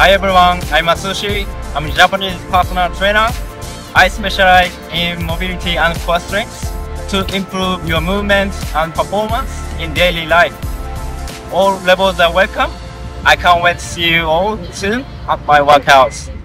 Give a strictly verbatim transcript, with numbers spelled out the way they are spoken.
Hi everyone, I'm Atsushi. I'm a Japanese personal trainer. I specialize in mobility and core strength to improve your movement and performance in daily life. All levels are welcome. I can't wait to see you all soon at my workouts.